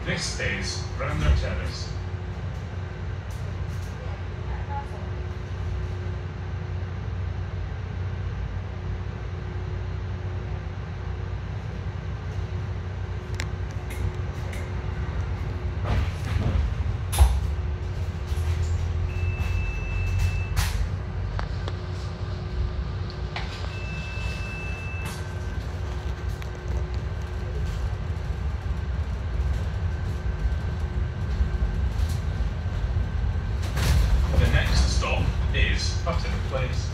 This is Brander Terrace. Is Button Place.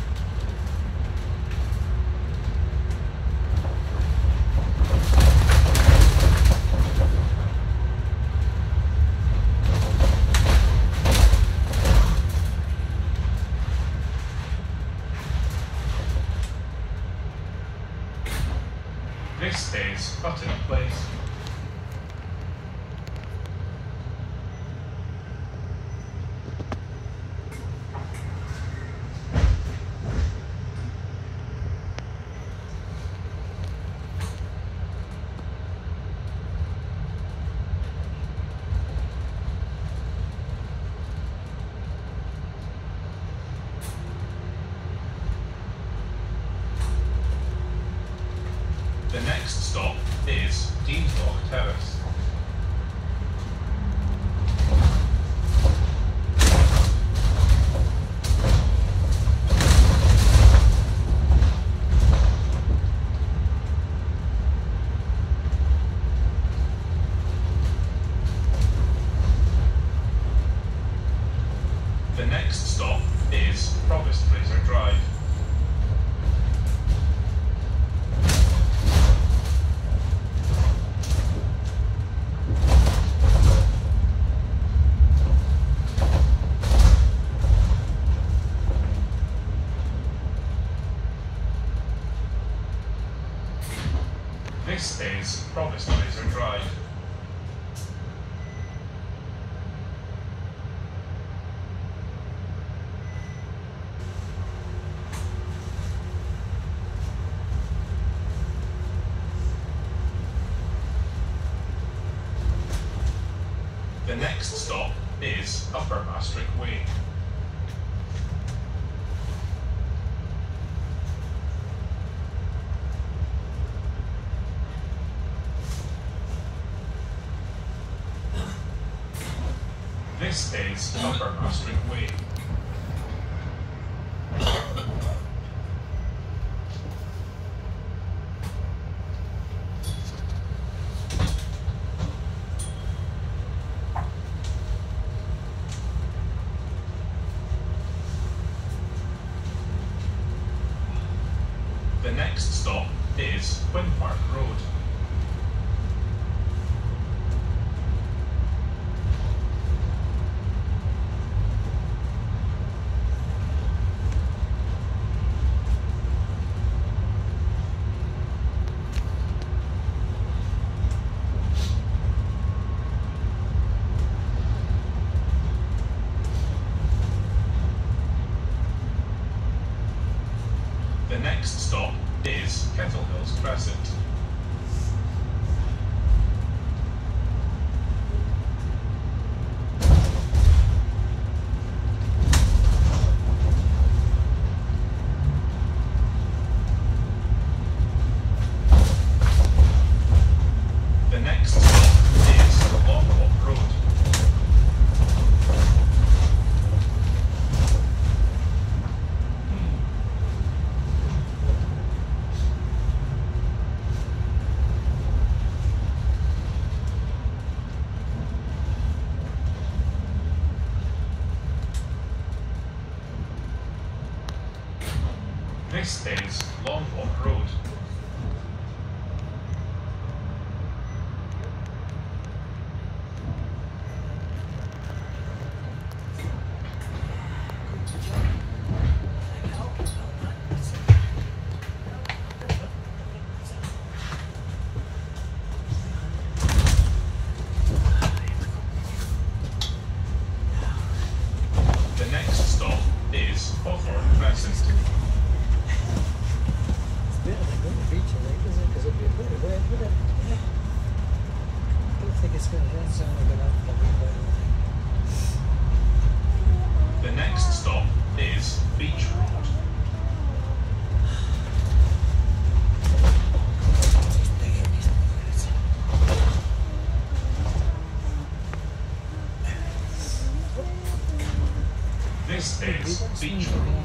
This is Button Place. The next stop is Deansloch Terrace. The next stop is Provost Fraser Drive. This is Provost Fraser Drive. The next stop is Upper Maastricht Way. This is Upper Maastricht Way. The next stop is Quinpark Road. The next stop is Kettle Hills Crescent. The next stop is Longwalk Road. This is Longwalk Road. The next stop is Hawthorne Crescent. Yeah, think it's going to hit something like that. The next stop is Beach Road. This is Beach Road.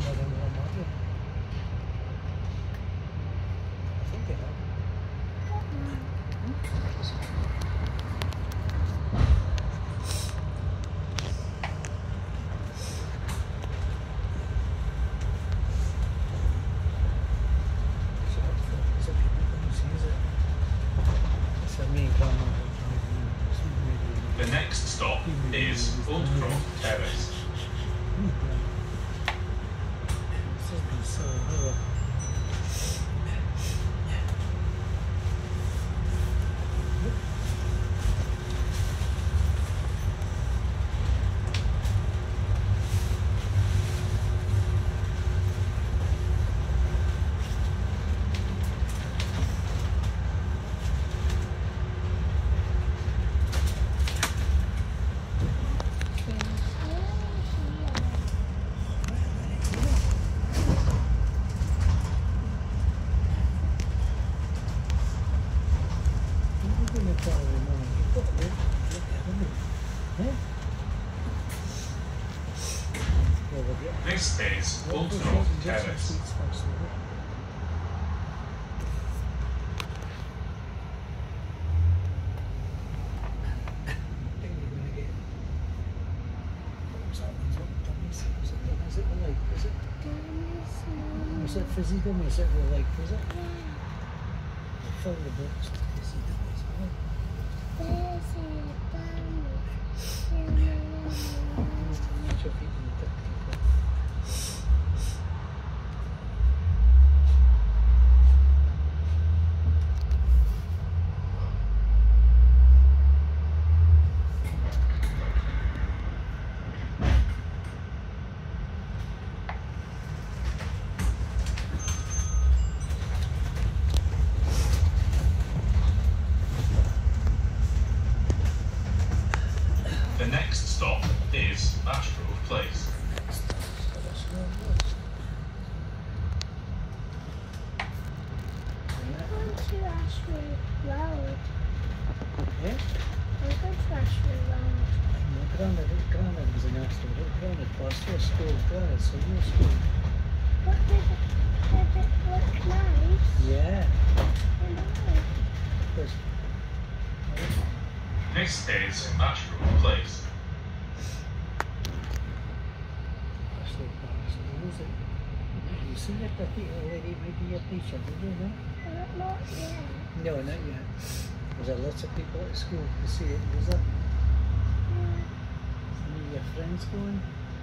The next stop is Old Croft Terrace. This is Old Croft Terrace. Was it fizzy dummy? Is it real life? Was it? Fill the books. Fizzy dummies. Put your feet in the dirt. The next stop is Ashgrove Place. Welcome to Ashford Road. Yeah? Welcome to Ashford Road. Granite was an Ashford. Granite past your school. Granite, so your school. What did it look nice? Yeah. I know. Because This is Ashgrove Place. Ashford Palace. What was it? You seen that particular lady maybe a teacher, did you know? Not yet. No, not yet. Was there lots of people at school to see it? Was there? Any of your friends going?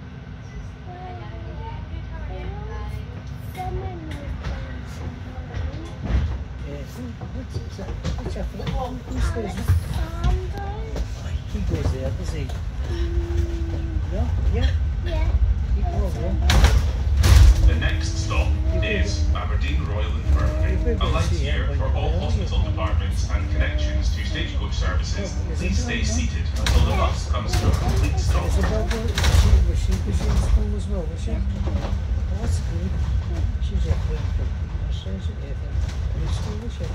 What's that? What's your friend? Who stays with? He goes there, does he? Yeah? Yeah? Yeah. He goes there. The next stop is Aberdeen Royal Infirmary, a light year for all hospital departments and connections to stagecoach services. Please stay seated until the bus comes to a complete stop. Was she in school as well, was she? Oh, that's good. She's a friend from Australia. In school, was she?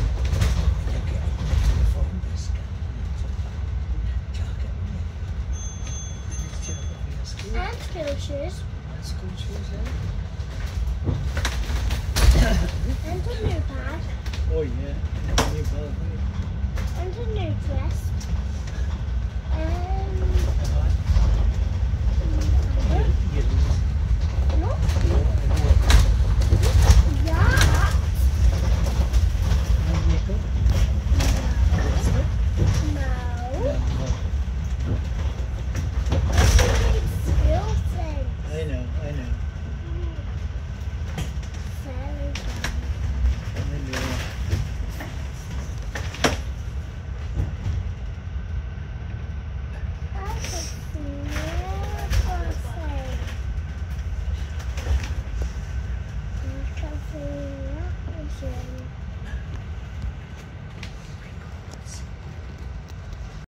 And school shoes. School shoes, yeah? And a new bag. Oh, yeah. New bag, And a new dress.